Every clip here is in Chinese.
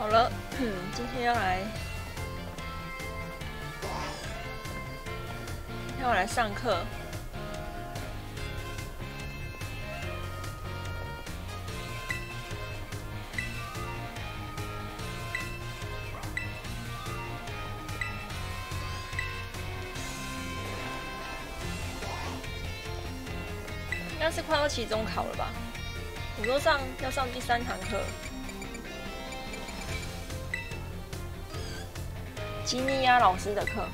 好了，今天要来上课。应该是快要期中考了吧？我说要上第3堂课。吉尼亚老师的课，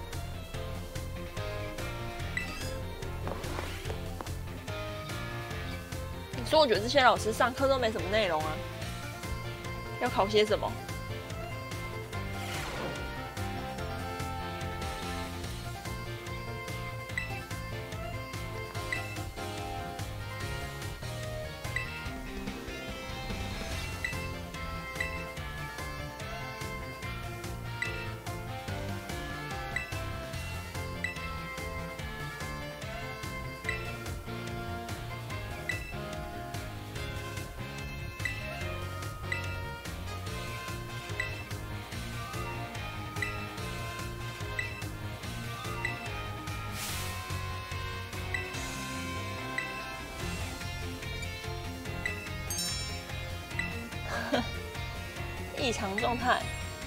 你说我觉得这些老师上课都没什么内容啊，要考些什么？异常状态，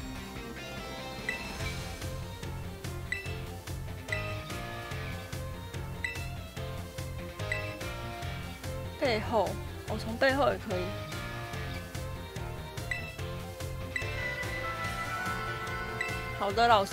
背后，我从背后也可以。好的，老师。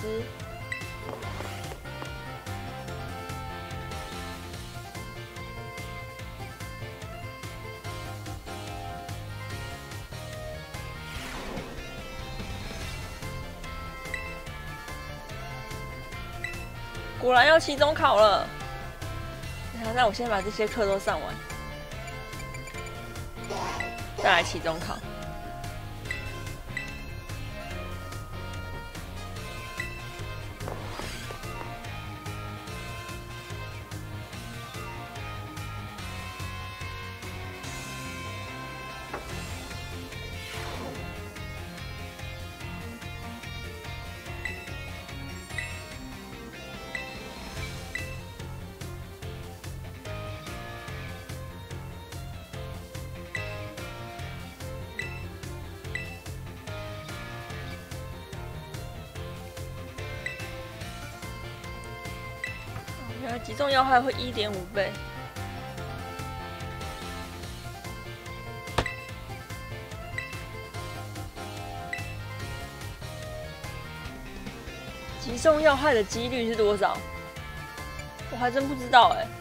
果然要期中考了，那我先把这些课都上完，再来期中考。原来击中要害会1.5倍。击中要害的几率是多少？我还真不知道哎。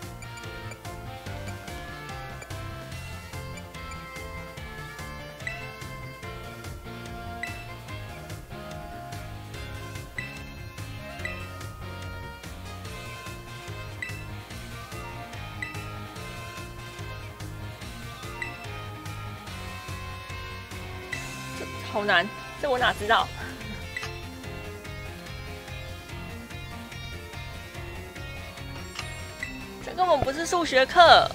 好难，这我哪知道？这根本不是数学课。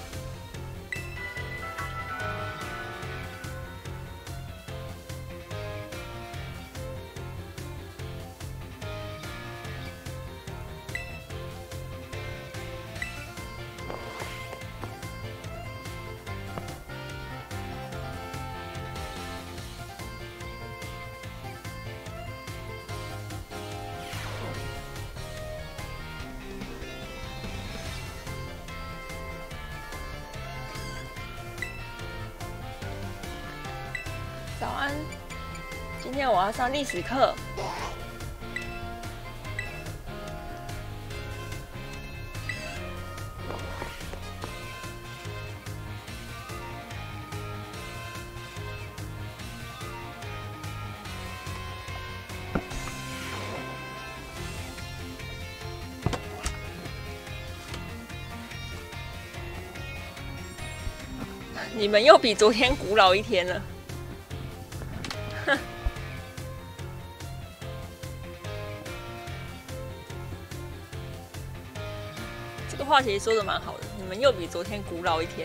早安，今天我要上历史课。你们又比昨天古老1天了。这个话其实说的蛮好的，你们又比昨天古老1天。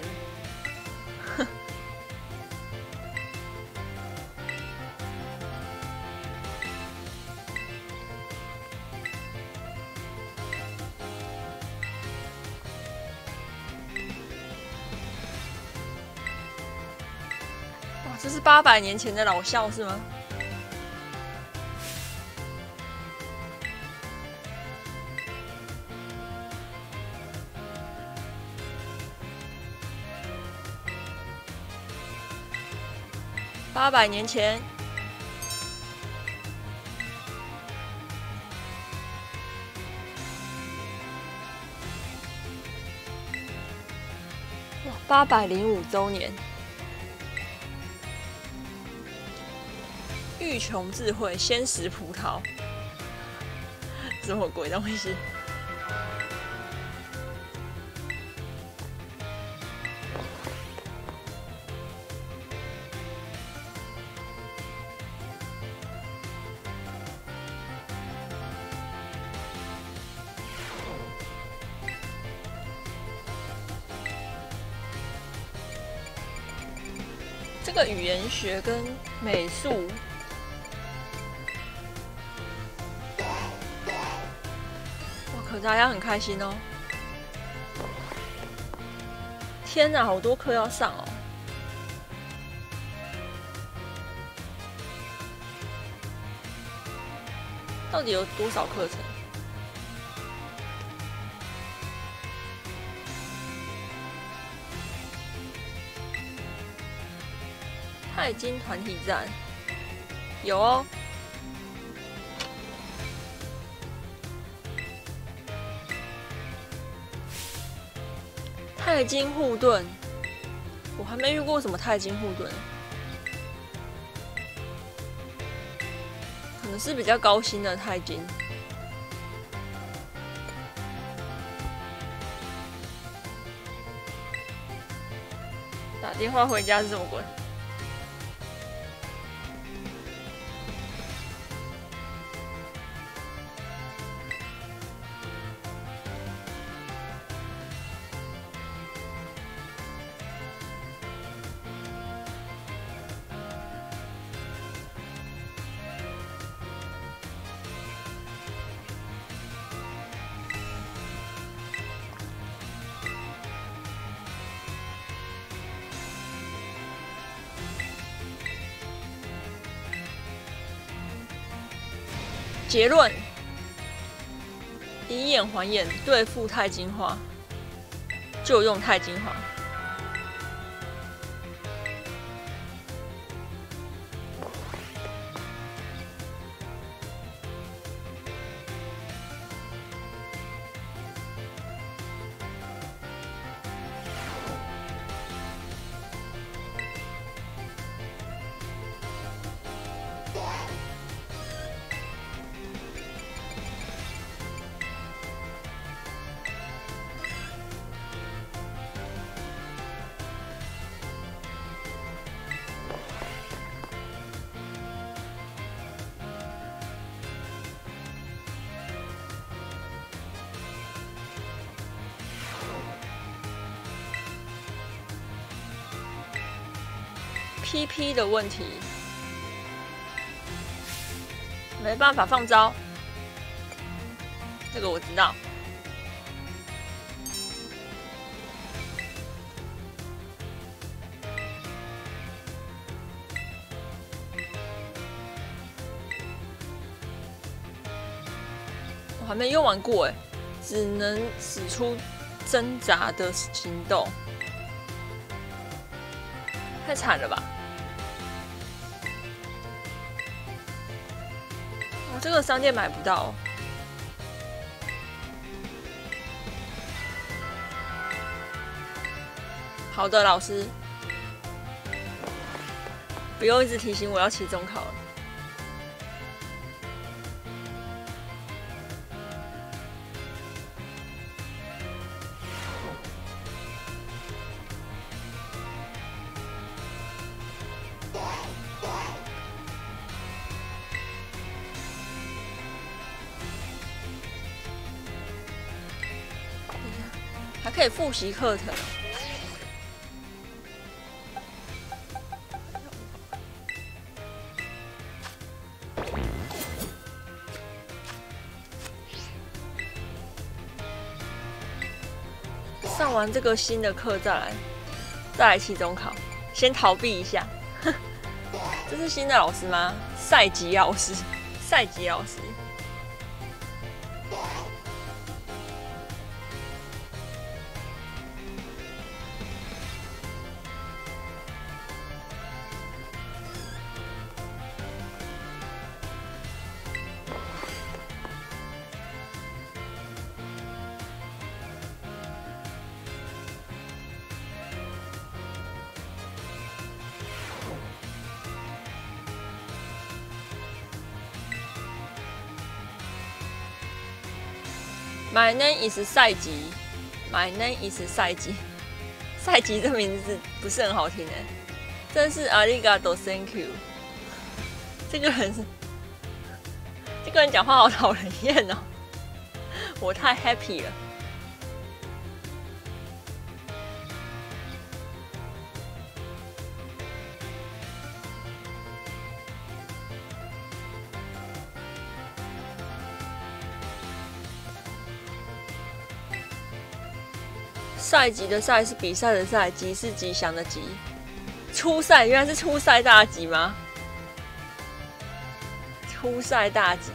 这是800年前的老校是吗？800年前，哇，805周年。欲穷智慧，先食葡萄，什么鬼东西？这个语言学跟美术。可大家很开心哦！天哪，好多课要上哦！到底有多少课程？钛金团体战有哦。钛金护盾，我还没遇过什么钛金护盾，可能是比较高薪的钛金。打电话回家是什么鬼？结论：以眼还眼，对付钛金花，就用钛金花。PP 的问题，没办法放招，这个我知道。我还没用完过哎，只能使出挣扎的行动，太惨了吧！我这个商店买不到。好的，老师，不用一直提醒我要期中考了。还可以复习课程。上完这个新的课再来期中考，先逃避一下。 这是新的老师吗？赛吉老师，赛吉老师。My name is 赛吉。My name is 赛吉。赛吉这名字不是很好听哎，真是阿里嘎多 Thank you。这个人讲话好讨人厌哦，我太 happy 了。赛吉的赛是比赛的赛，吉是吉祥的吉。初赛原来是初赛大吉吗？初赛大吉。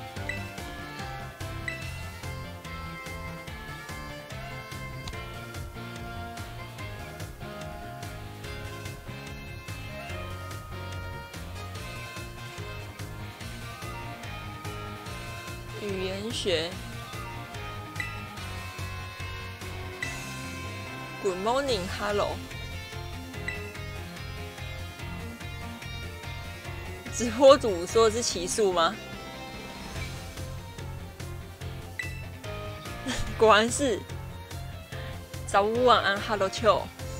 语言学。Good morning, hello。直播主说的是奇数吗？果然是。早午晚安 ，hello 秋。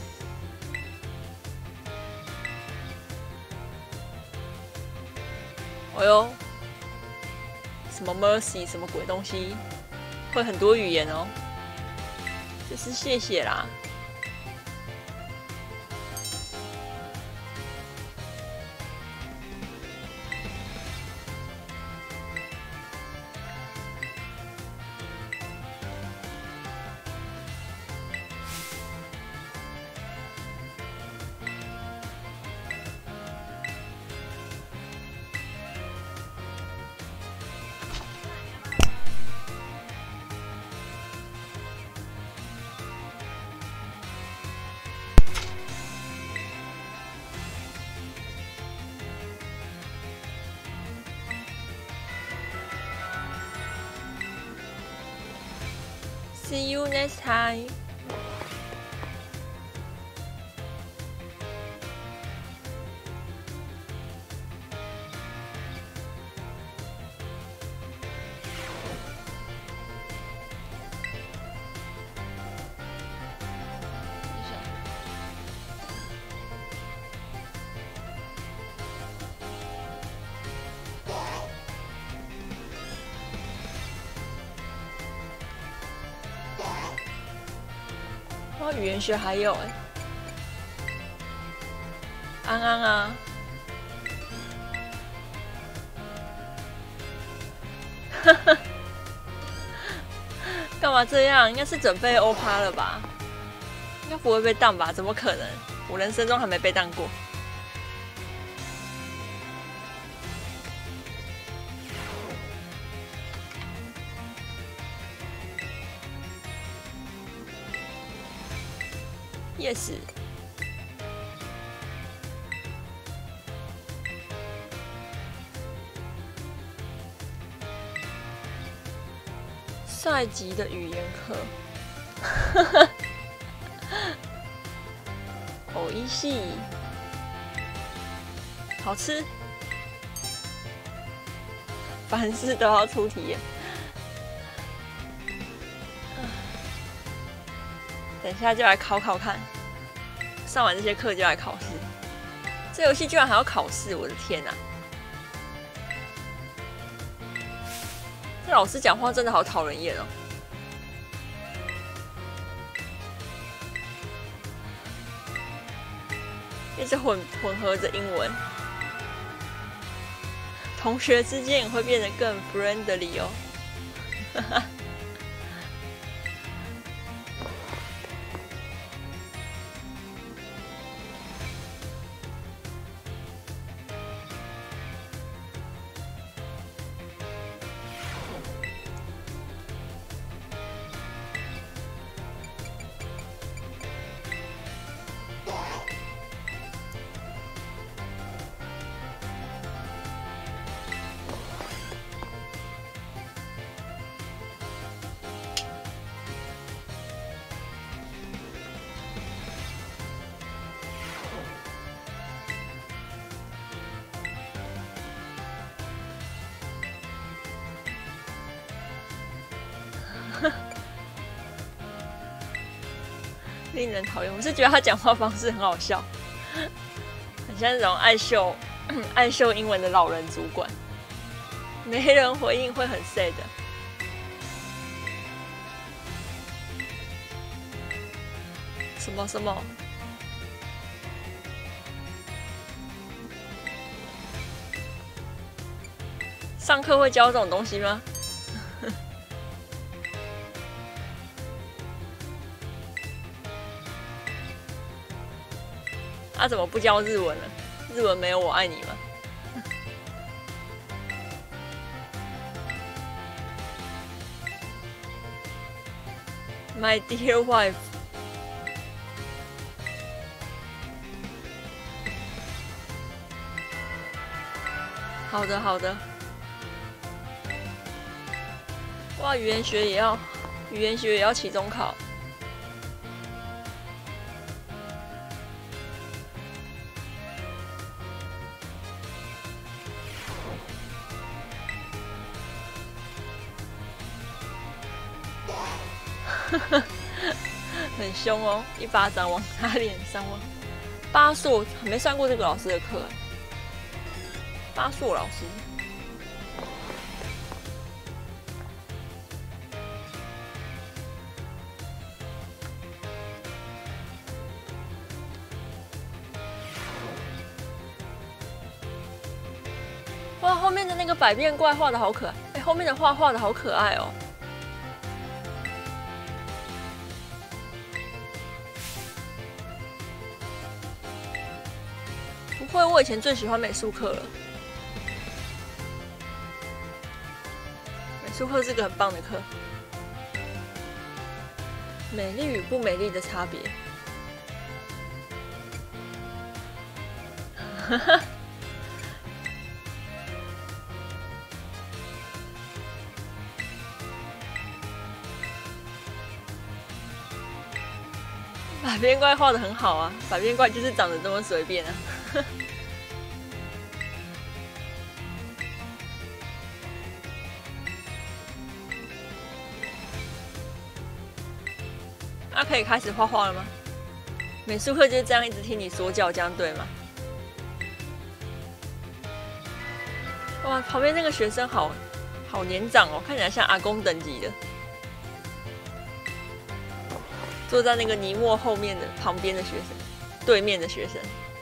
哎呦，什么 mercy 什么鬼东西，会很多语言哦。就是谢谢啦。See you next time. 语言学还有安安啊，干嘛这样？应该是准备欧趴了吧？应该不会被当吧？怎么可能？我人生中还没被当过。Yes。赛级的语言课。哦，一系好吃，凡事都要出题耶。等一下就来考考看，上完这些课就来考试。这游戏居然还要考试，我的天哪！这老师讲话真的好讨人厌哦。一直混合着英文，同学之间也会变得更 friendly 哦。 令人讨厌。我是觉得他讲话方式很好笑，很像那种爱秀英文的老人主管，没人回应会很 sad。什么什么？上课会教这种东西吗？啊，怎么不教日文了？日文没有我爱你吗？My dear wife。好的，好的。哇，语言学也要期中考。很凶哦，一巴掌往他脸上吗？巴硕没上过这个老师的课，巴硕老师。哇，后面的那个百变怪画的好可爱，哎，后面的画的好可爱哦。不会，我以前最喜欢美术课了。美术课是个很棒的课。美丽与不美丽的差别。百变怪画的很好啊，百变怪就是长得这么随便啊。那可以开始画画了吗？美术课就是这样一直听你说教，这样对吗？哇，旁边那个学生好年长哦，看起来像阿公等级的。坐在那个尼莫后面的旁边的学生，对面的学生，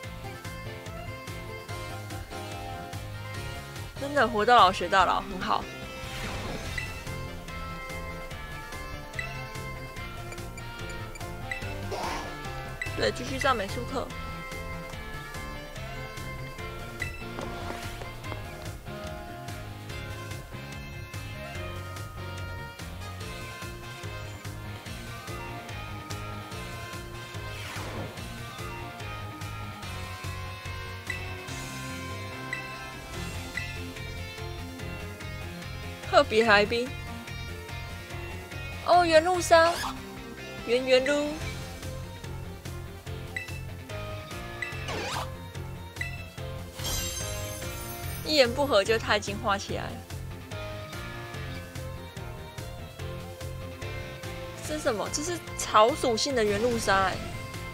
真的活到老学到老，很好。对，继续上美术课。特别来宾哦，原路上，原路，一言不合就太精画起来了。这是什么？这是草属性的原路沙哎。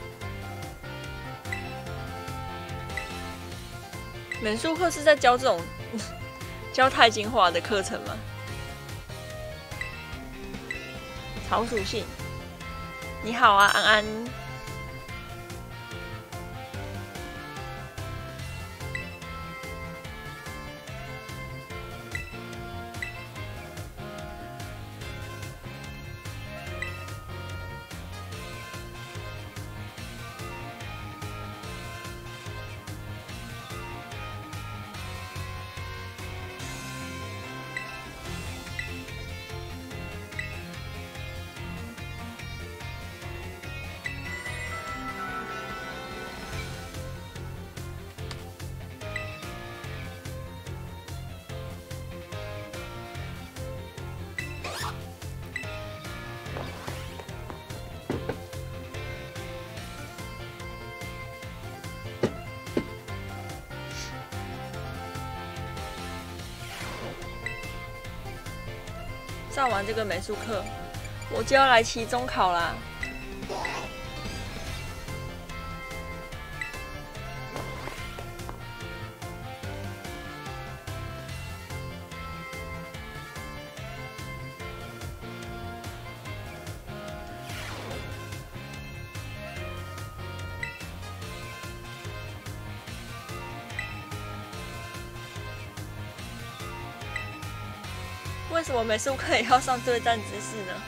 美术课是在教这种教太精画的课程吗？草属性，你好啊，安安。上完这个美术课， 我就要来期中考啦。为什么美术课也要上对战知识呢？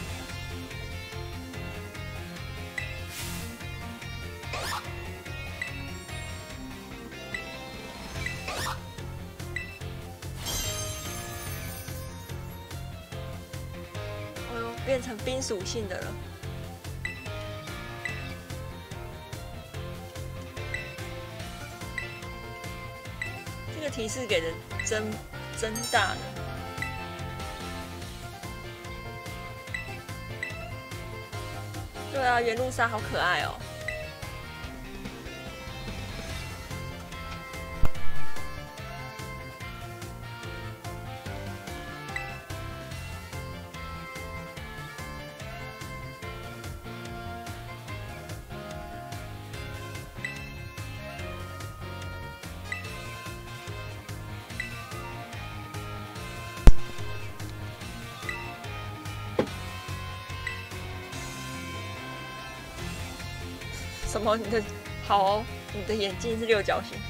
哎呦，变成冰属性的了。这个提示给的真大呢。对啊，原路鲨好可爱哦。什么？你的好哦，你的眼镜是六角形。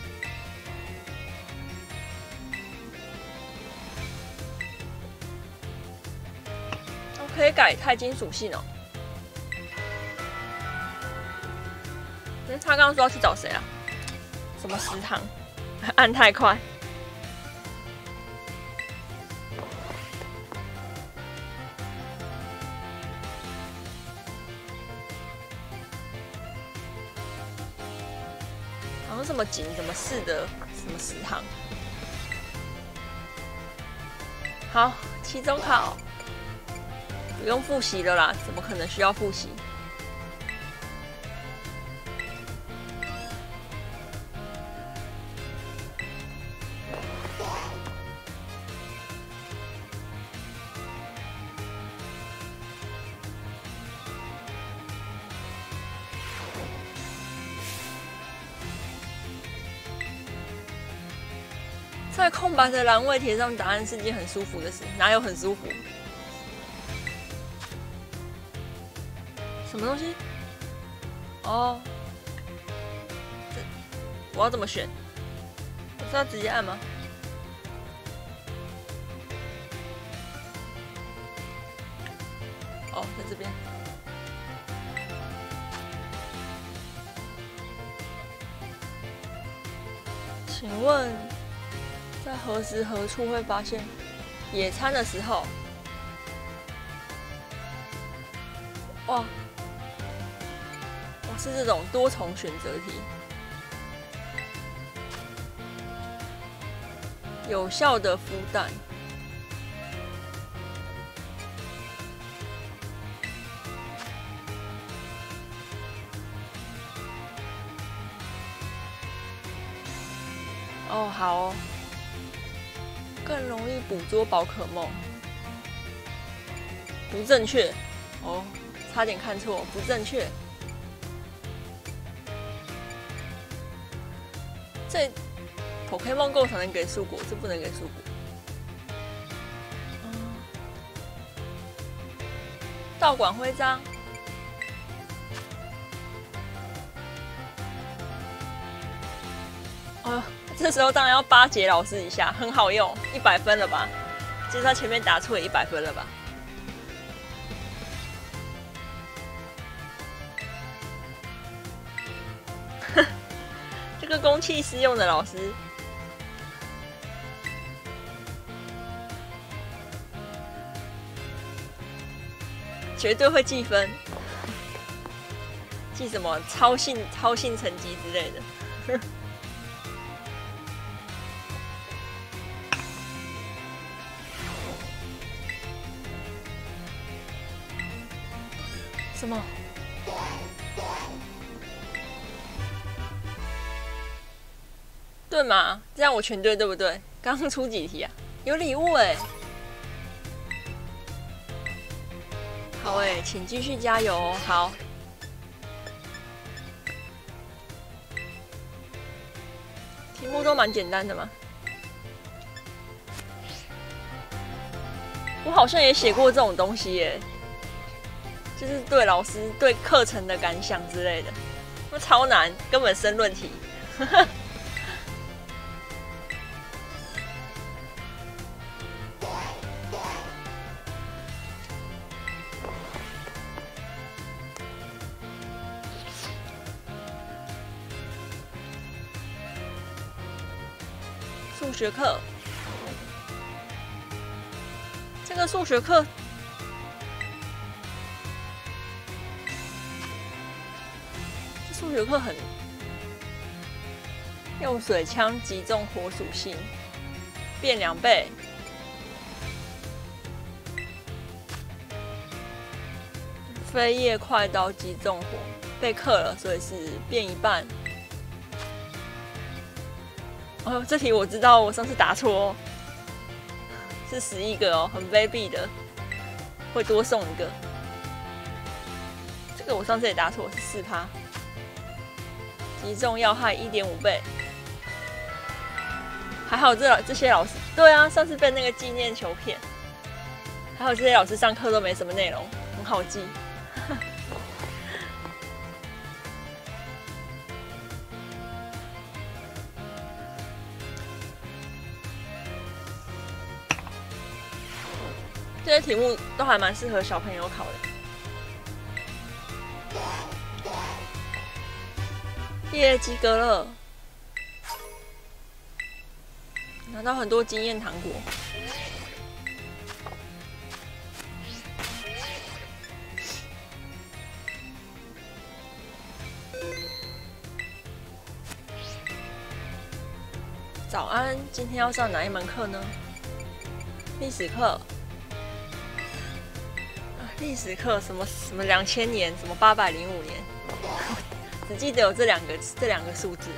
我可以改钛金属性哦。他刚刚说要去找谁啊？什么食堂？按太快。好像什么景什么市的什么食堂。好，期中考不用复习了啦，怎么可能需要复习？在空白的栏位填上答案是件很舒服的事，哪有很舒服？什么东西？哦，我要怎么选？我是要直接按吗？哦，在这边。请问，在何时何处会发现？野餐的时候。哇，哇，是这种多重选择题。有效的孵蛋。哦，好哦。更容易捕捉宝可梦。不正确。哦，差点看错，不正确。这 Pokémon Go 才能给蔬果，这不能给蔬果。道馆徽章。这时候当然要巴结老师一下，很好用，100分了吧？就是他前面答错也100分了吧？这个公器私用的老师，绝对会记分，记什么超性成绩之类的。什么？对嘛？这样我全对，对不对？刚刚出几题啊？有礼物哎！ 好诶，请继续加油哦。好。题目都蛮简单的嘛。我好像也写过这种东西耶，就是对老师、对课程的感想之类的，那超难，根本申论题。数学课，这个数学课，这数学课很用水枪击中火属性，变2倍。飞叶快刀击中火，被克了，所以是变1半。哦，这题我知道，我上次答错哦，是11个哦，很卑鄙的，会多送1个。这个我上次也答错，是4%，击中要害1.5倍。还好这些老师，对啊，上次被那个纪念球骗，还好这些老师上课都没什么内容，很好记。这些题目都还蛮适合小朋友考的。耶，及格了，拿到很多经验糖果。早安，今天要上哪一门课呢？历史课。历史课什么2000年，什么805年，只记得有这两个数字。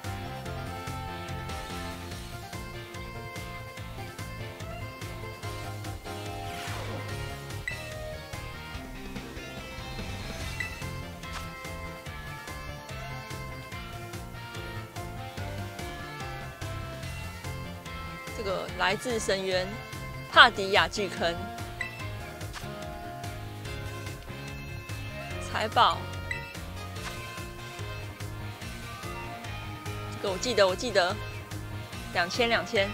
这个来自深渊，帕迪亚巨坑。财宝，这个我记得，2000，805，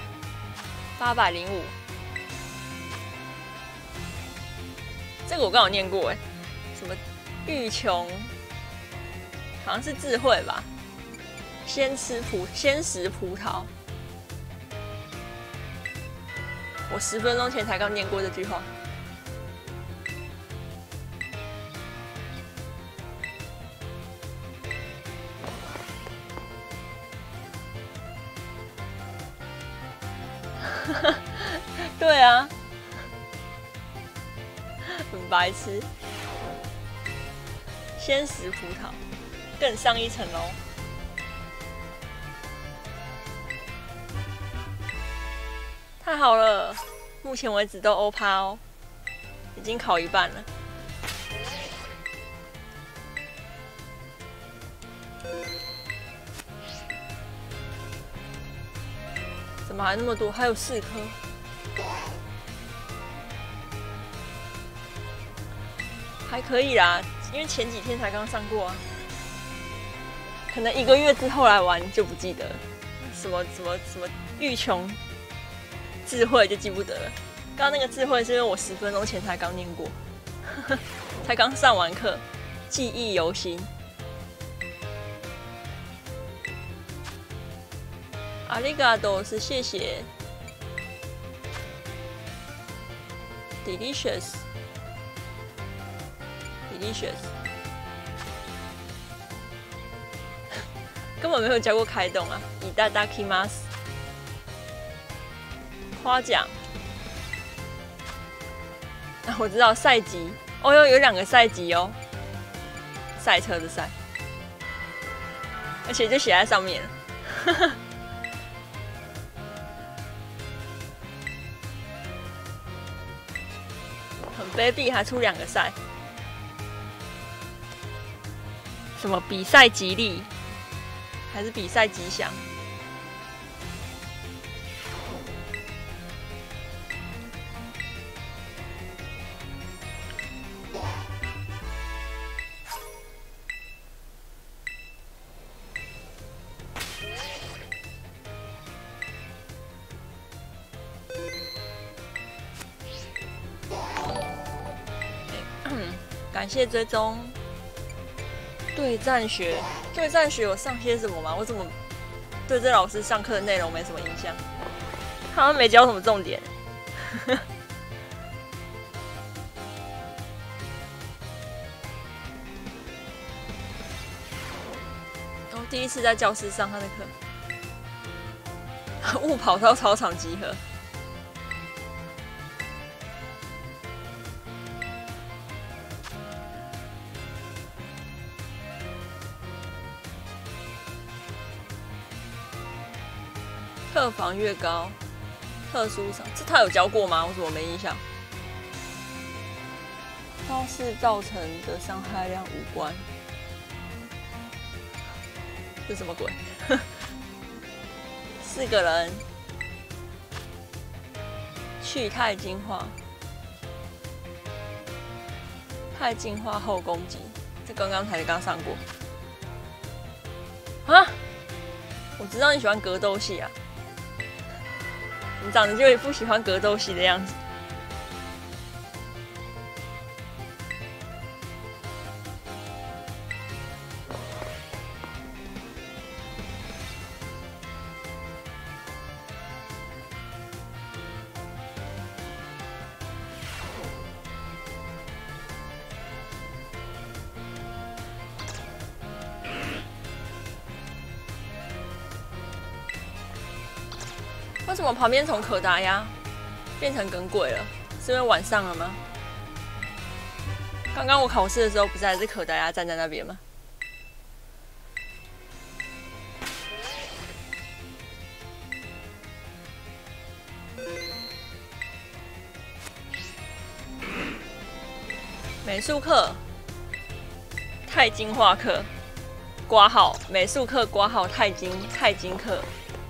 这个我刚好念过哎，什么欲穷，好像是智慧吧，先食葡萄，我10分钟前才刚念过这句话。对啊，很白痴。先食葡萄，更上一层楼。太好了，目前为止都欧趴哦，已经考1半了。怎么还那么多？还有4颗。还可以啦，因为前几天才刚上过啊，可能1个月之后来玩就不记得了。什么欲穷智慧就记不得了。刚刚那个智慧是因为我10分钟前才刚念过，才刚上完课，记忆犹新。阿里嘎多是谢谢 ，delicious。根本没有教过开动啊！いただきます，夸奖。啊，我知道赛级，哦哟，有2个赛级哦，赛车的赛，而且就写在上面了。很卑 Baby 还出2个赛，什么比赛吉利，还是比赛吉祥？感谢追踪。对战学有上些什么吗？我怎么对这老师上课的内容没什么印象？好像没教什么重点。我第一次在教室上他的课，误跑到操场集合。特防越高，特殊伤，这他有教过吗？我怎么没印象？招式造成的伤害量无关，这什么鬼？4个人，去太净化，太净化后攻击，这刚上过啊！我知道你喜欢格斗系啊。你长得就也不喜欢格斗系的样子。为什么旁边从可达鸭变成耿鬼了？是因为晚上了吗？刚刚我考试的时候不是还是可达鸭站在那边吗？美术课、钛金化课、挂号美术课挂号钛金课。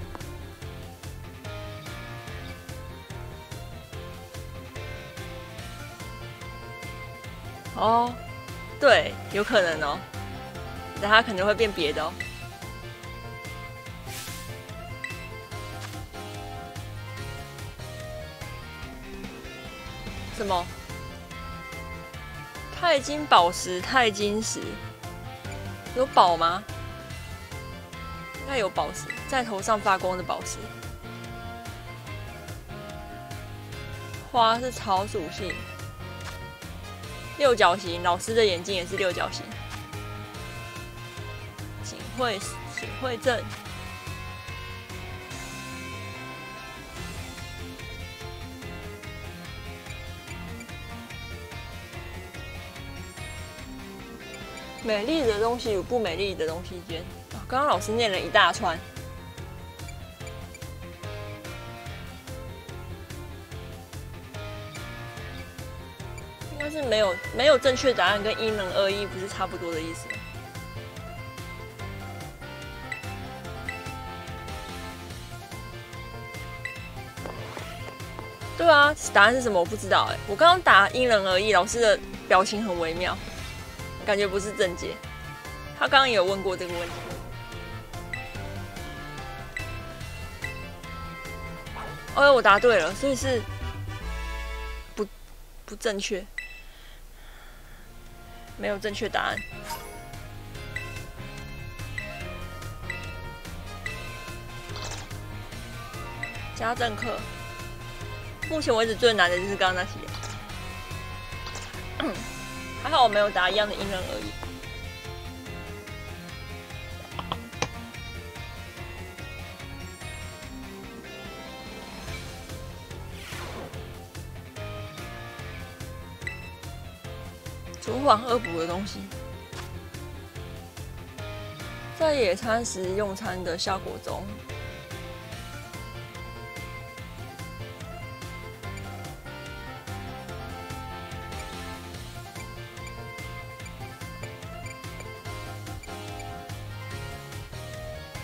哦，对，有可能哦，但它可能会变别的哦。什么？钛金宝石、钛金石，有宝吗？应该有宝石，在头上发光的宝石。花是草属性。6角形，老师的眼睛也是6角形。请会正。美丽的东西与不美丽的东西间，刚刚老师念了一大串。但是没有正确答案，跟因人而异不是差不多的意思吗？对啊，答案是什么？我不知道哎。我刚刚答因人而异，老师的表情很微妙，感觉不是正解。他刚刚也有问过这个问题。哦，我答对了，所以是不正确。没有正确答案。家政课，目前为止最难的就是刚刚那题。还好我没有答一样的因人而异。煮缓恶补的东西，在野餐时用餐的效果中，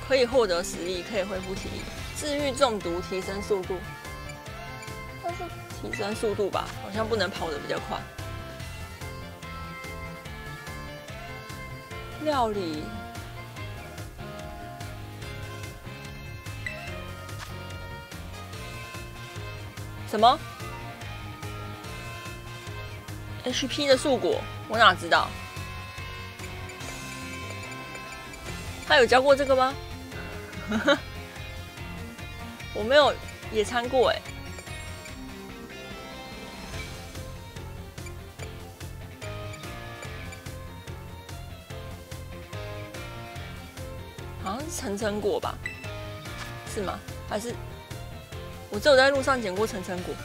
可以获得实力，可以恢复体力，治愈中毒，提升速度。但是提升速度吧，好像不能跑得比较快。料理。什么 ？HP 的树果，我哪知道？他有教过这个吗？我没有野餐过哎。好像是层层果吧？是吗？还是我只有在路上捡过层层果？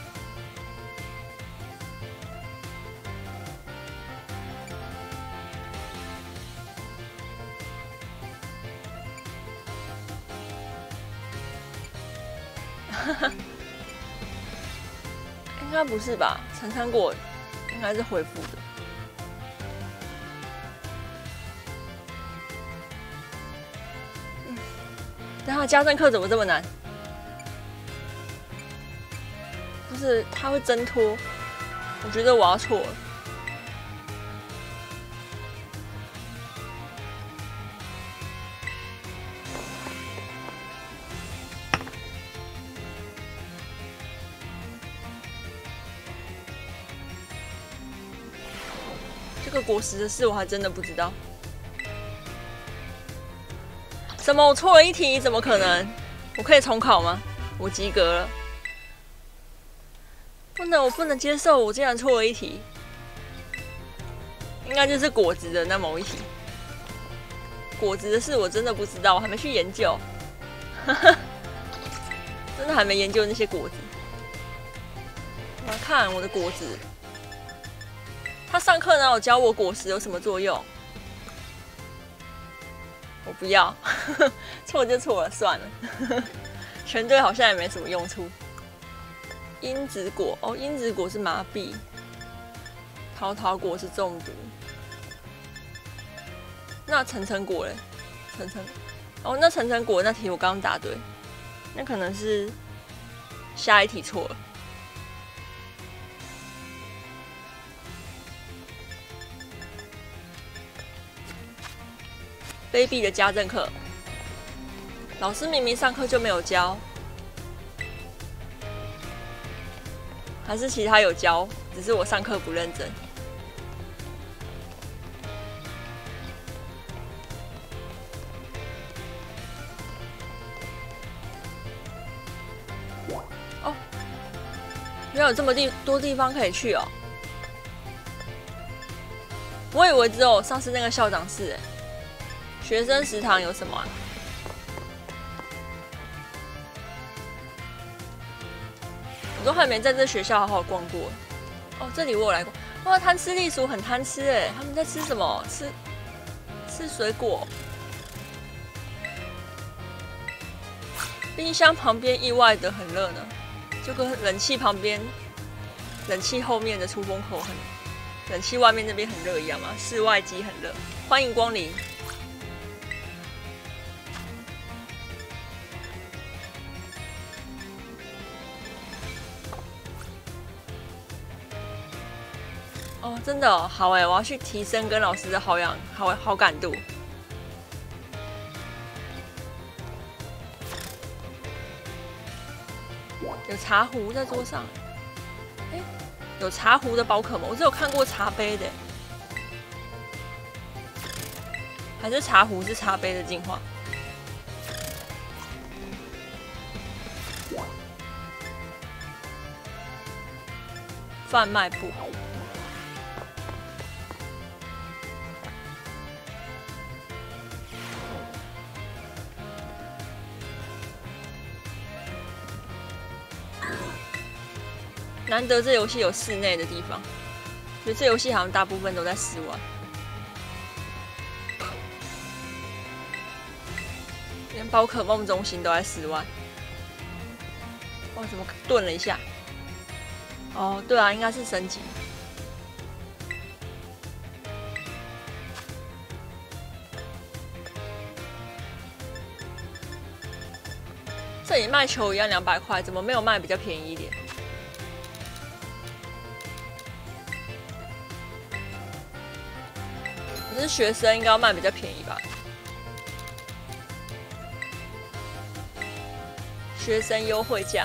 应该不是吧？层层果应该是恢复的。等下家政课怎么这么难？不是，它会挣脱。我觉得我要错了。这个果实的事我还真的不知道。什么？我错了一题？怎么可能？我可以重考吗？我及格了。不能，我不能接受，我竟然错了一题。应该就是果子的那某一题。果子的事我真的不知道，我还没去研究。真的还没研究那些果子。我来看我的果子。他上课哪有教我果实有什么作用？我不要，错就错了，算了。全对好像也没什么用处。樱子果哦，樱子果是麻痹，桃桃果是中毒。那层层果嘞？层层哦，那层层果那题我刚刚答对，那可能是下一题错了。卑鄙的家政课，老师明明上课就没有教，还是其他有教，只是我上课不认真。哦，原来有这么多地方可以去哦！我以为只有上次那个校长室。学生食堂有什么啊？我都还没在这学校好好逛过。哦，这里我有来过。哇，贪吃栗鼠很贪吃哎！他们在吃什么？吃水果。冰箱旁边意外的很热呢，就跟冷气旁边、冷气后面的出风口冷气外面那边很热一样嘛。室外机很热，欢迎光临。哦，真的哦，好哎，我要去提升跟老师的好感度。有茶壶在桌上，哎，有茶壶的宝可梦，我只有看过茶杯的，还是茶壶是茶杯的进化？贩卖部。难得这游戏有室内的地方，觉得这游戏好像大部分都在室外，连宝可梦中心都在室外。哇，怎么顿了一下？哦，对啊，应该是升级。 这里卖球一样200块，怎么没有卖比较便宜一点？可是学生应该要卖比较便宜吧？学生优惠价。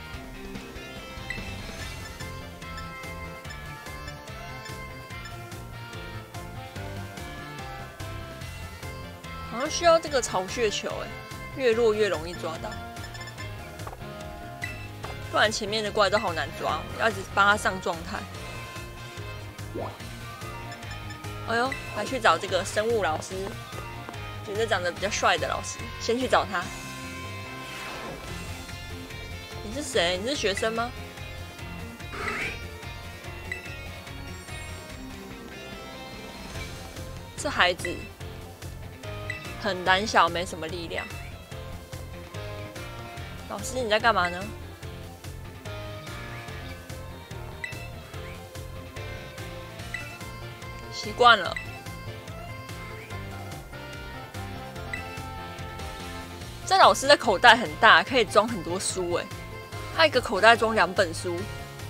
好像需要这个巢穴球，哎，越弱越容易抓到，不然前面的怪都好难抓，要一直帮他上状态。哎呦，来去找这个生物老师，觉得长得比较帅的老师，先去找他。你是谁？你是学生吗？是孩子。很胆小，没什么力量。老师，你在干嘛呢？习惯了。这老师的口袋很大，可以装很多书哎。他一个口袋装2本书。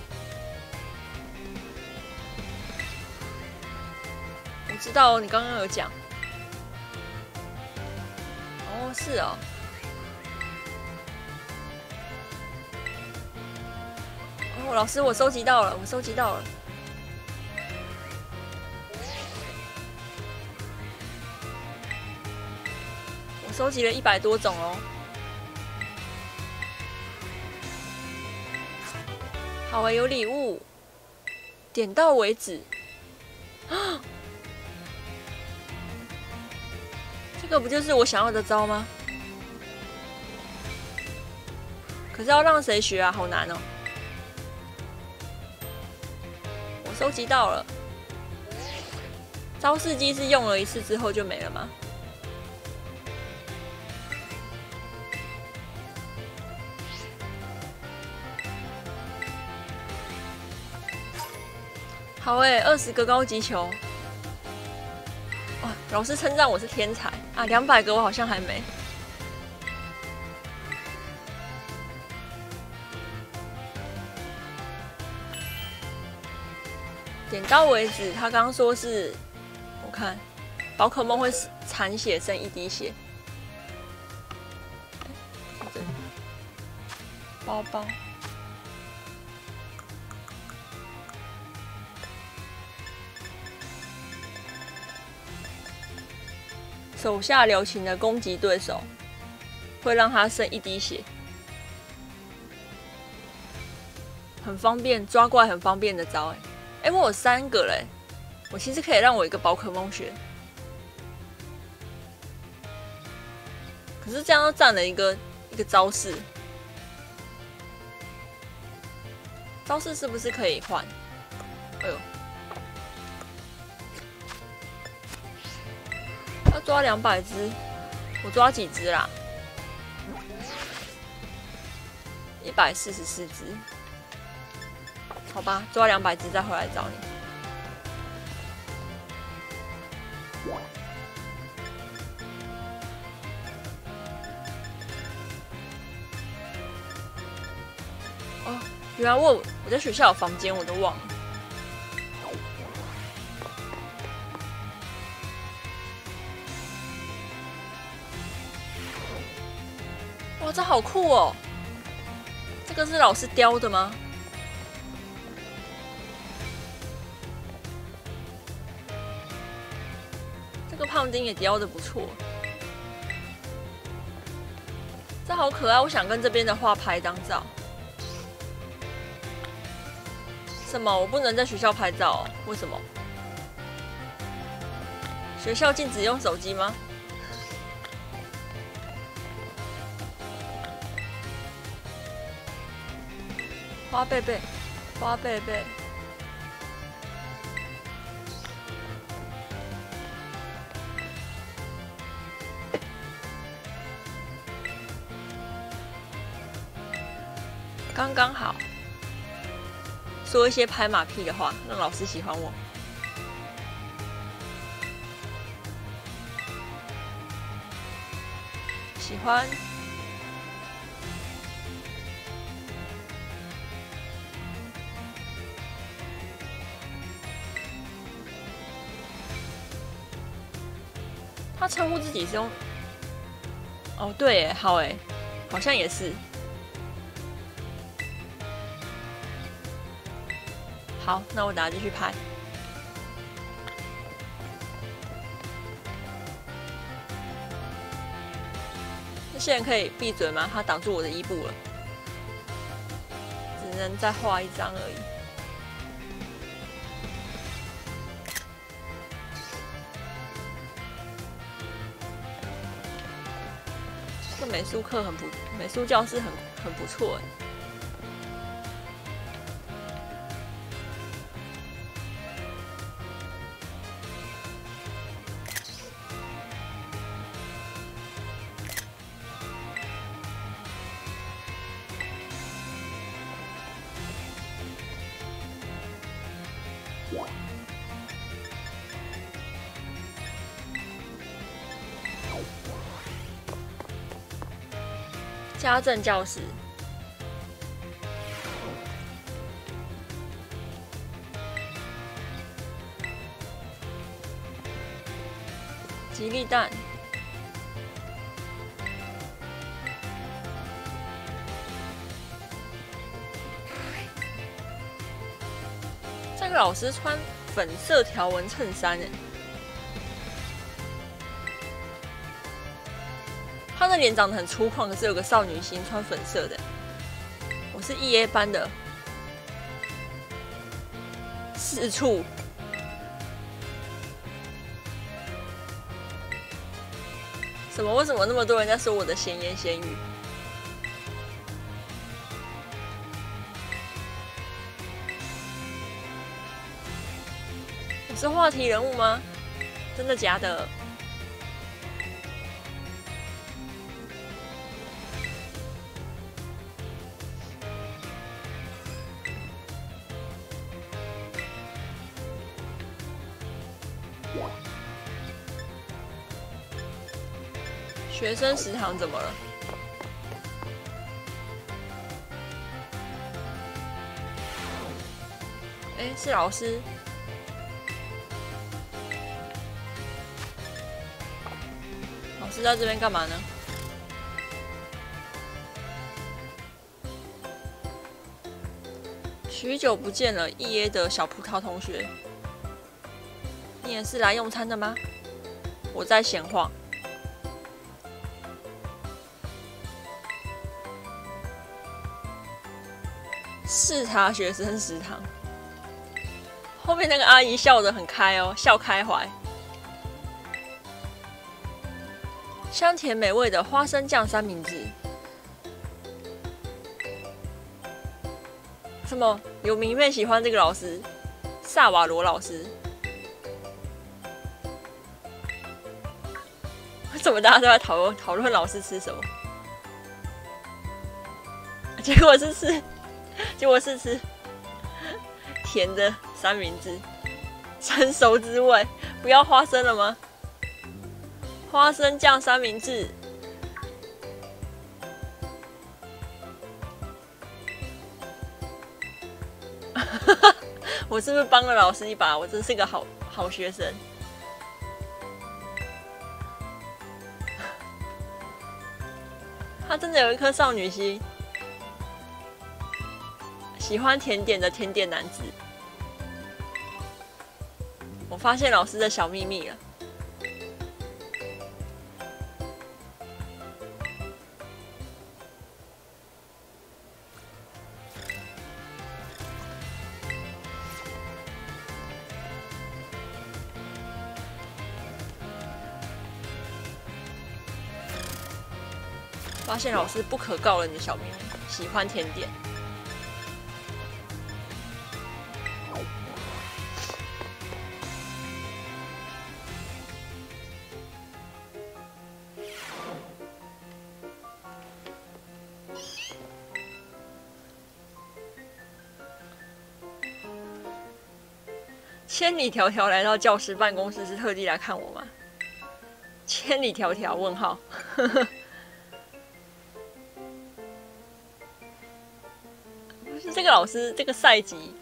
我知道你刚刚有讲。哦，是哦。哦，老师，我收集到了，我收集到了。我收集了100多种哦。好欸，有礼物，点到为止。啊！这个不就是我想要的招吗？可是要让谁学啊？好难哦。我收集到了。招式机是用了一次之后就没了吗？好欸，20个高级球。哇，老师称赞我是天才啊！200个我好像还没。点到为止。他刚刚说是，我看，宝可梦会残血剩1滴血。包包。手下留情的攻击对手，会让他剩1滴血，很方便，抓怪很方便的招哎。哎，我有3个嘞，我其实可以让我一个宝可梦选，可是这样又占了一个招式，招式是不是可以换？哎呦！要抓200只，我抓几只啦？144只，好吧，抓200只再回来找你。哦，原来我在学校有房间，我都忘了。哇，这好酷哦！这个是老师雕的吗？这个胖丁也雕的不错，这好可爱，我想跟这边的画拍张照。什么？我不能在学校拍照哦？为什么？学校禁止用手机吗？花贝贝，花贝贝。刚刚好，说一些拍马屁的话，让老师喜欢我。喜欢。 他称呼自己是用……哦，对耶，好哎，好像也是。好，那我等下继续拍。那些人可以闭嘴吗？他挡住我的衣布了，只能再画一张而已。这美术课美术教室很不错哎。家政教室，吉利蛋，这个老师穿粉色条纹衬衫诶。他的脸长得很粗犷，可是有个少女心，穿粉色的。我是 EA 班的，四处。什么？为什么那么多人在说我的闲言闲语？我是话题人物吗？真的假的？学生食堂怎么了？哎，是老师。老师在这边干嘛呢？许久不见了，EA 的小葡萄同学，你也是来用餐的吗？我在闲晃。视察学生食堂，后面那个阿姨笑得很开哦，笑开怀。香甜美味的花生酱三明治，什么？有迷妹喜欢这个老师，萨瓦罗老师。为什么大家都在讨论老师吃什么？结果是吃甜的三明治，成熟滋味。不要花生了吗？花生酱三明治。我是不是帮了老师一把？我真是个好学生。他真的有一颗少女心。喜欢甜点的甜点男子，我发现老师的小秘密了。发现老师不可告人的小秘密，喜欢甜点。千里迢迢来到教师办公室，是特地来看我吗？千里迢迢？问号。这个老师，这个赛季，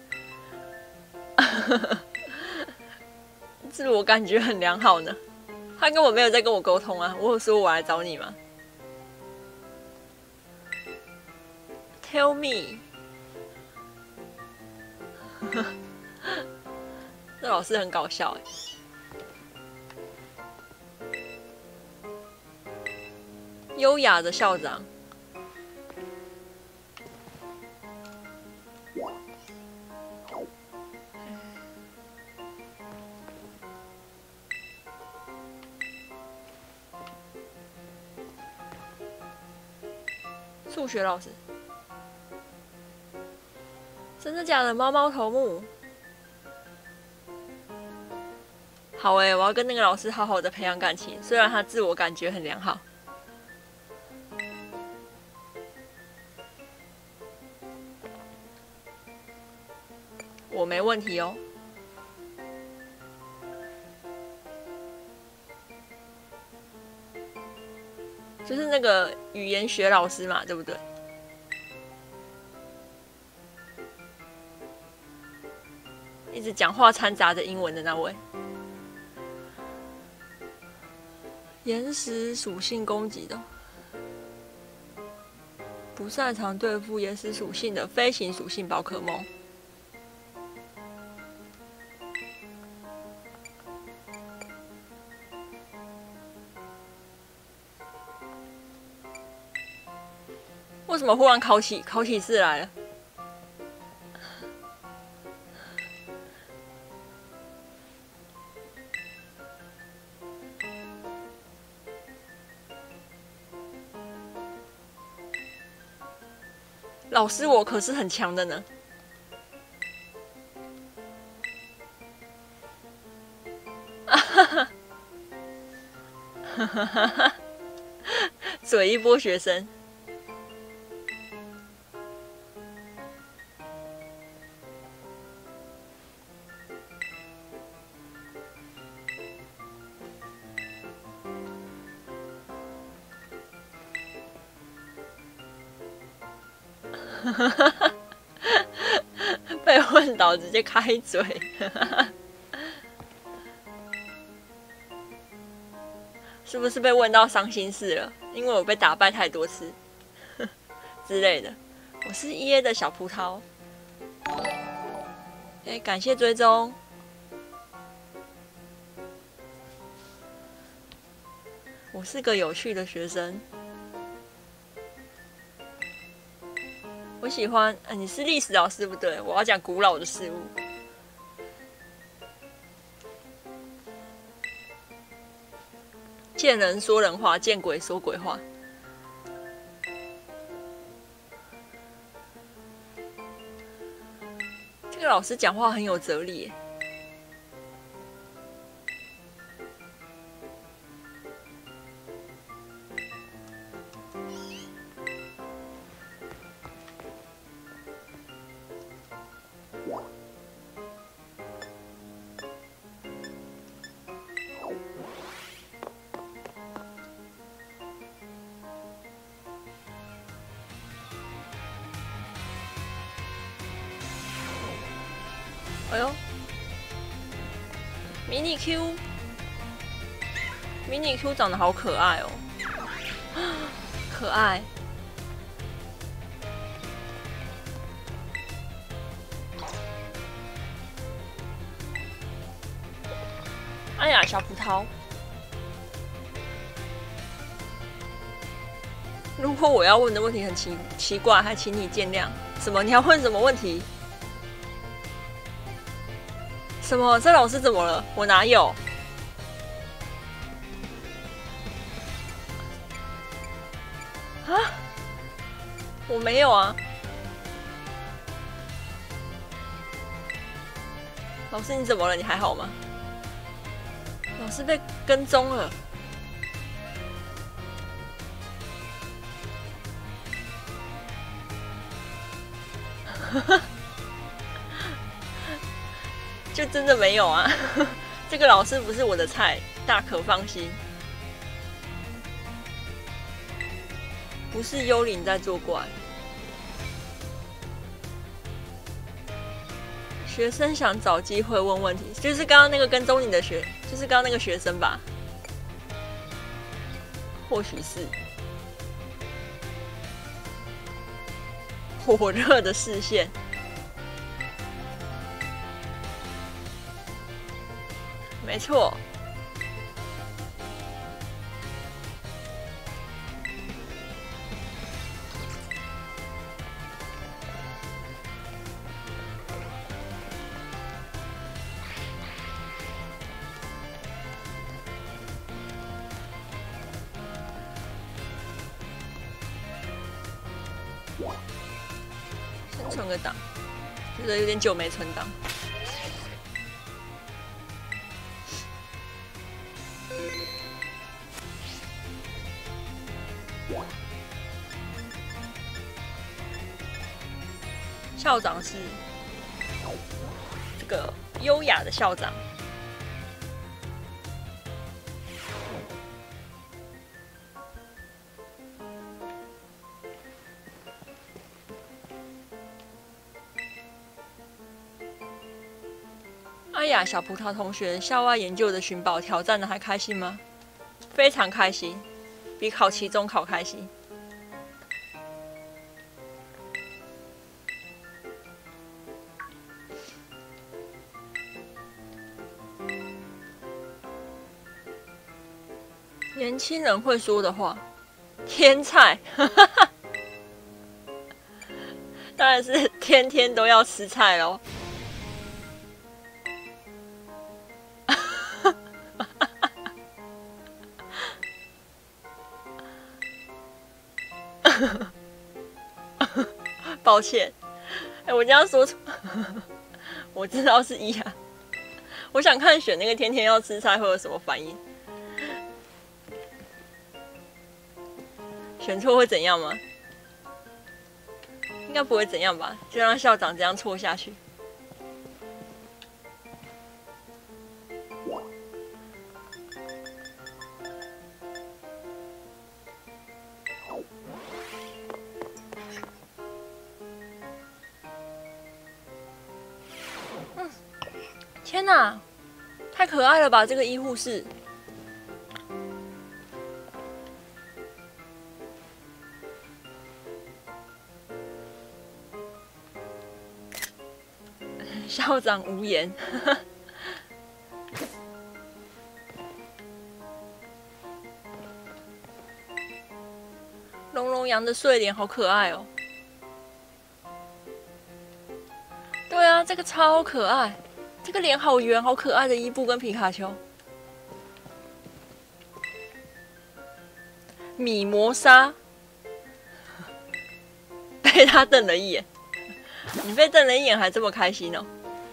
自我感觉很良好呢。 他根本没有在跟我沟通啊！我有说我来找你吗 ？Tell me， 这老师很搞笑哎。优雅的校长。数学老师，真的假的？猫猫头目，好我要跟那个老师好好的培养感情，虽然他自我感觉很良好。我没问题哦。就是那个语言学老师嘛，对不对？一直讲话掺杂着英文的那位。岩石属性攻击的，不擅长对付岩石属性的飞行属性宝可梦。为什么忽然考起事来了？老师，我可是很强的呢。嘴一波学生。被问倒直接开嘴，是不是被问到伤心事了？因为我被打败太多次之类的。我是EA的小葡萄，感谢追踪。我是个有趣的学生。我喜欢，你是历史老师不对，我要讲古老的事物。见人说人话，见鬼说鬼话。这个老师讲话很有哲理耶。哎呦，迷你 Q， 迷你 Q 长得好可爱哦，可爱。哎呀，小葡萄。如果我要问的问题很奇怪，还请你见谅。什么？你要问什么问题？什么？这老师怎么了？我哪有？啊？我没有啊。老师你怎么了？你还好吗？老师被跟踪了。就真的没有啊，这个老师不是我的菜，大可放心。不是幽灵在作怪。学生想找机会问问题，就是刚刚那个跟踪你的就是刚刚那个学生吧？ 或许是火热的视线。没错。先存个档，觉得有点久没存档。校长是这个优雅的校长。哎呀，小葡萄同学，校外研究的寻宝挑战的还开心吗？非常开心，比考期中考开心。年轻人会说的话，天菜，当然是天天都要吃菜咯。抱歉，我这样说出，我知道是一啊。我想看选那个天天要吃菜会有什么反应。选错会怎样吗？应该不会怎样吧，就让校长这样错下去。天哪，太可爱了吧！这个医护室。校长无言。龙龙羊的睡脸好可爱哦。对啊，这个超可爱，这个脸好圆，好可爱的伊布跟皮卡丘。米磨砂被他瞪了一眼，你被瞪了一眼还这么开心哦？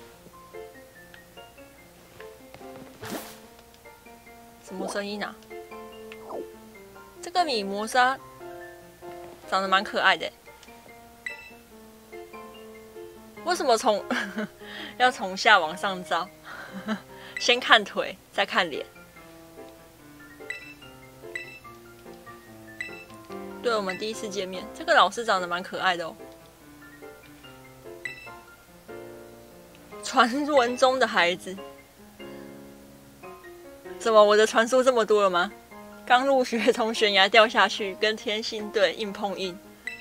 什么声音啊？这个米磨砂长得蛮可爱的，为什么要从下往上照？先看腿，再看脸。对，我们第一次见面，这个老师长得蛮可爱的哦。传闻中的孩子，怎么我的传说这么多了吗？刚入学从悬崖掉下去，跟天星队硬碰硬。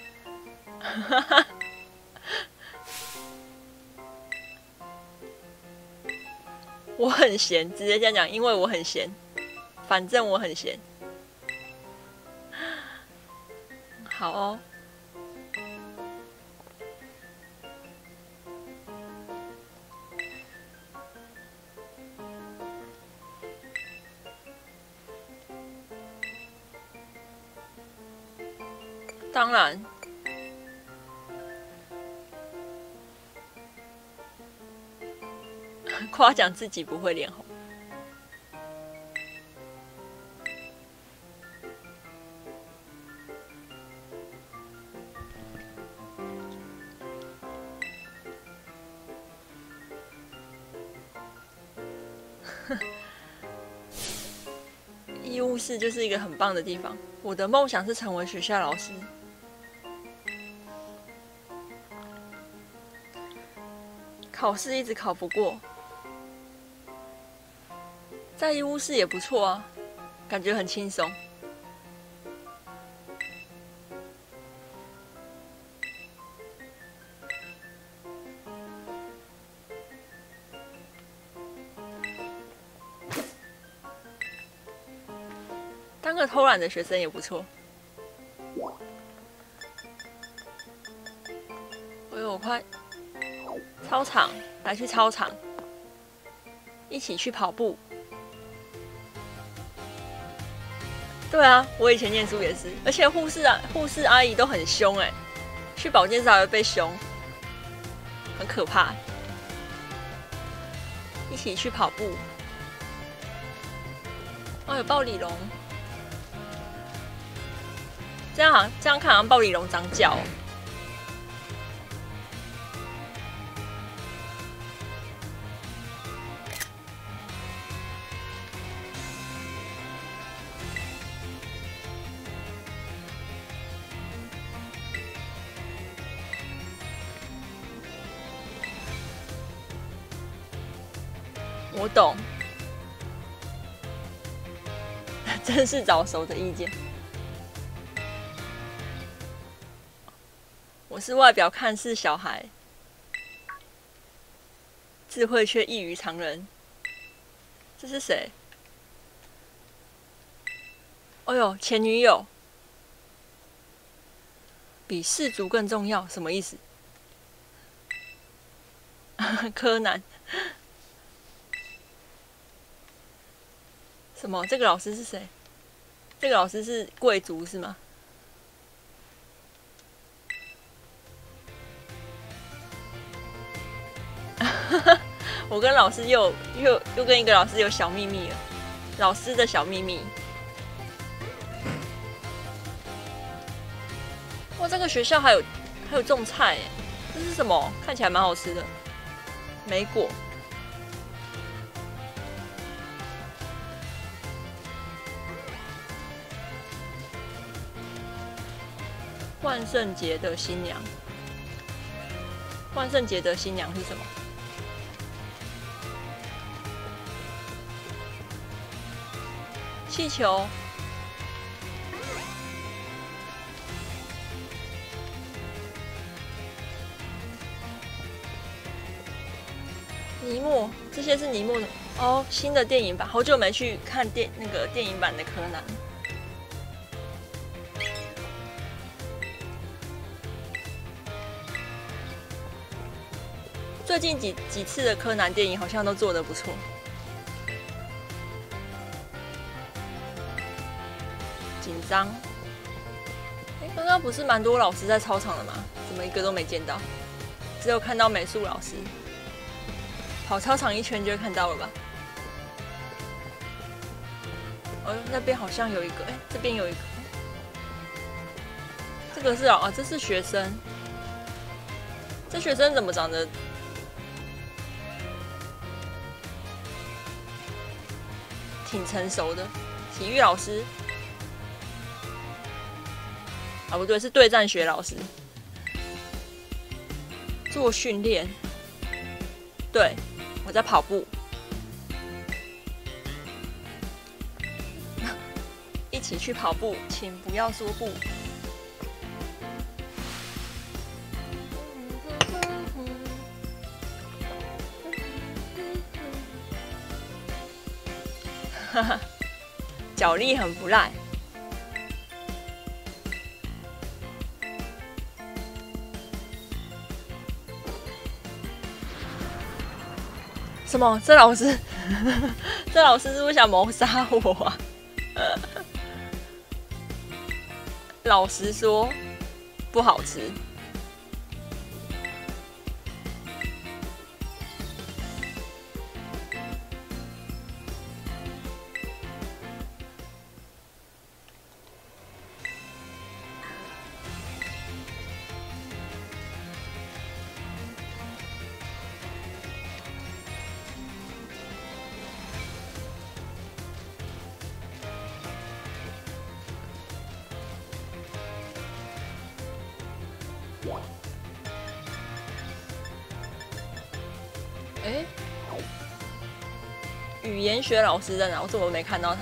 我很闲，直接这样讲，因为我很闲，反正我很闲。好哦。当然，夸奖自己不会脸红。医务室就是一个很棒的地方。我的梦想是成为学校老师。考试一直考不过，在医务室也不错啊，感觉很轻松。 当个偷懒的学生也不错。哎呦，我快！操场，来去操场，一起去跑步。对啊，我以前念书也是，而且护士阿姨都很凶哎，去保健室还会被凶，很可怕。一起去跑步。哦，有暴鲤龙。这样看好像暴鲤龙长脚。我懂，真是早熟的意见。我是外表看似小孩，智慧却异于常人。这是谁？哎呦，前女友，比氏族更重要，什么意思？柯南。什么？这个老师是谁？这个老师是贵族是吗？我跟老师又跟一个老师有小秘密了，老师的小秘密。哇，这个学校还有种菜耶，这是什么？看起来蛮好吃的，莓果。万圣节的新娘，万圣节的新娘是什么？气球。尼莫，这些是尼莫的哦，新的电影版，好久没去看那个电影版的柯南。最近几次的柯南电影好像都做得不错。紧张。刚刚不是蛮多老师在操场的吗？怎么一个都没见到？只有看到美术老师。跑操场一圈就会看到了吧？哦，那边好像有一个，这边有一个。这个是这是学生。这学生怎么长得？挺成熟的，体育老师不对，是对战学老师。做训练，对，我在跑步，一起去跑步，请不要说不。脚力很不赖。什么？这老师，这老师是不是想谋杀我啊？老实说，不好吃。语言学老师在哪？我怎么没看到他？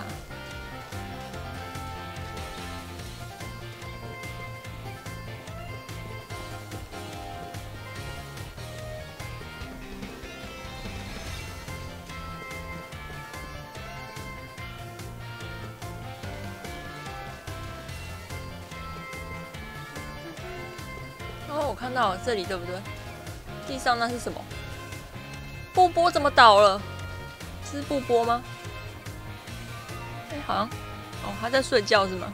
哦，我看到了这里对不对？地上那是什么？波波怎么倒了？这是波波吗？哎，好像哦，他在睡觉是吗？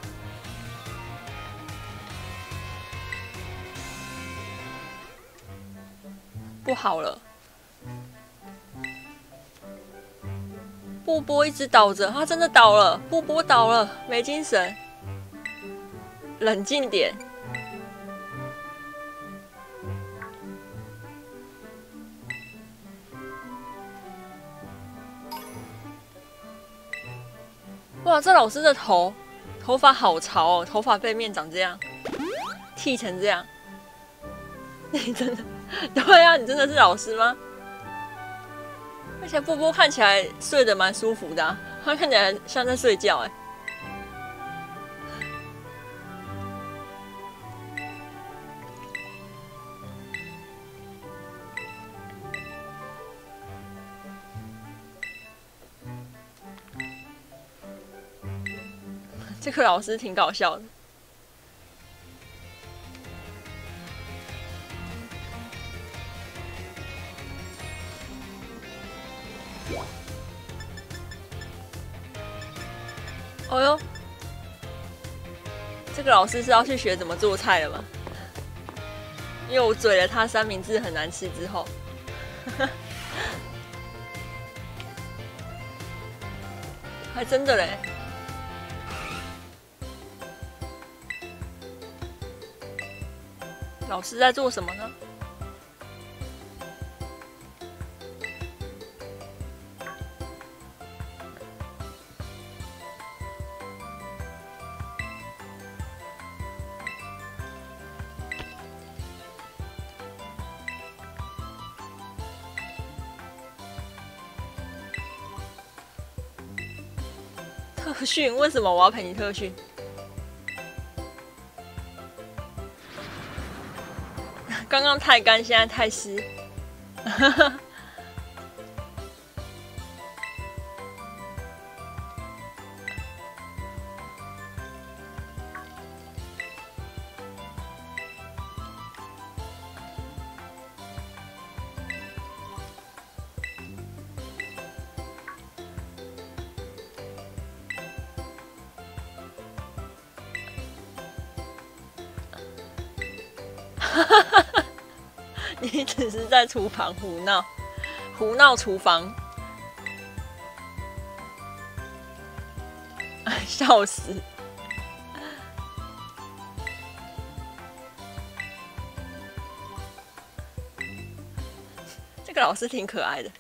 不好了，波波一直倒着，他真的倒了，波波倒了，没精神，冷静点。哇，这老师的头发好潮哦，头发背面长这样，剃成这样。你真的？对啊，你真的是老师吗？而且波波看起来睡得蛮舒服的、啊，他看起来像在睡觉哎。这个老师挺搞笑的。哦哟，这个老师是要去学怎么做菜了吗？因为我嘴了他三明治很难吃之后，还真的嘞。老师在做什么呢？特训？为什么我要陪你特训？刚刚太干，现在太湿。你只是在厨房胡闹，胡闹厨房，笑死！这个老师挺可爱的。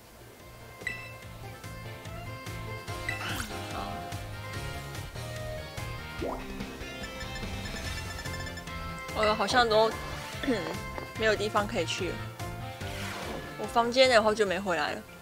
我好像都没有地方可以去了。我房间也好久没回来了。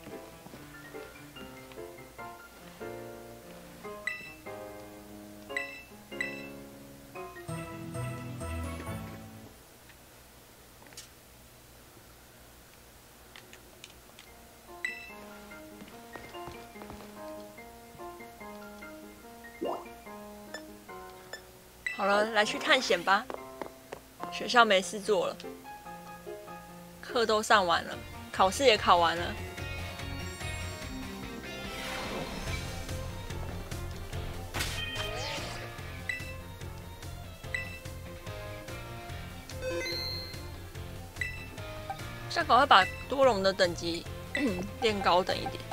好了，来去探险吧。学校没事做了，课都上完了，考试也考完了。想赶快把多龙的等级练高等一点。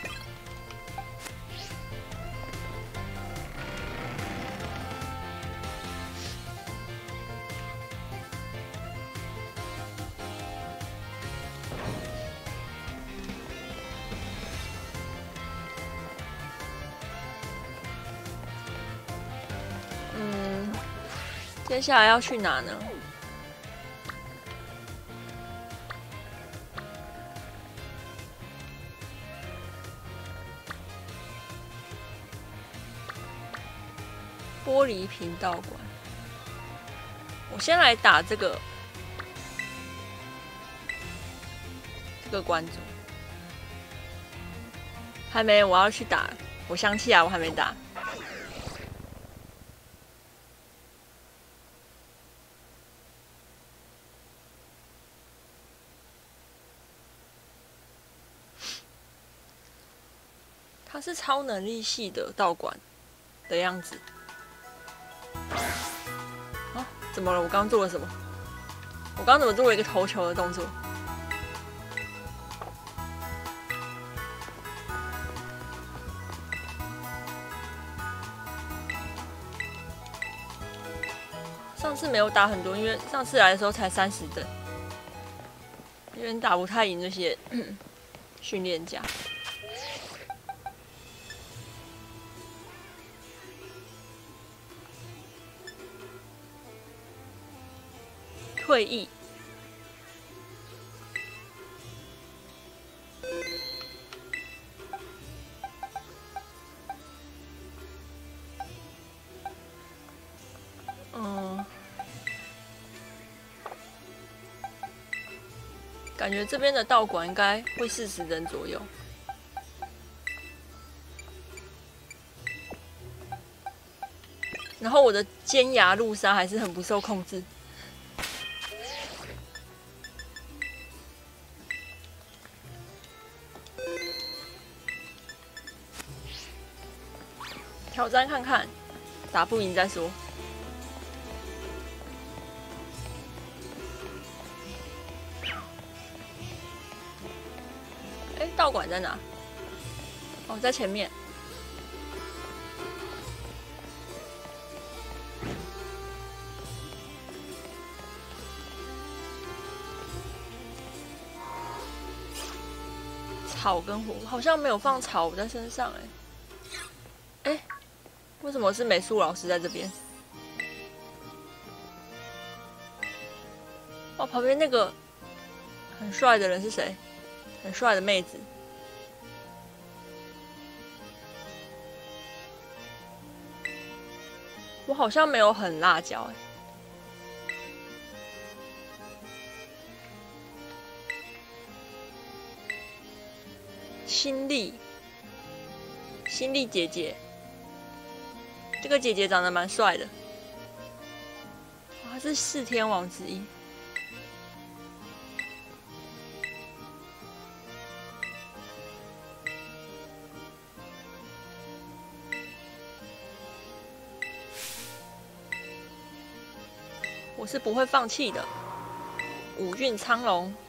接下来要去哪呢？玻璃频道馆。我先来打这个关主，还没，我要去打。我想起来，我还没打。 它是超能力系的道馆的样子。啊，怎么了？我刚刚做了什么？我刚刚怎么做了一个投球的动作？上次没有打很多，因为上次来的时候才30等，有点打不太赢这些训练家。退役。感觉这边的道馆应该会40人左右。然后我的尖牙陆鲨还是很不受控制。挑战看看，打不赢再说。哎，道馆在哪？哦，在前面。草跟火好像没有放草在身上哎。为什么是美术老师在这边？哦，旁边那个很帅的人是谁？很帅的妹子。我好像没有很辣椒哎。新丽姐姐。这个姐姐长得蛮帅的，她是4天王之一。我是不会放弃的，五运苍龙。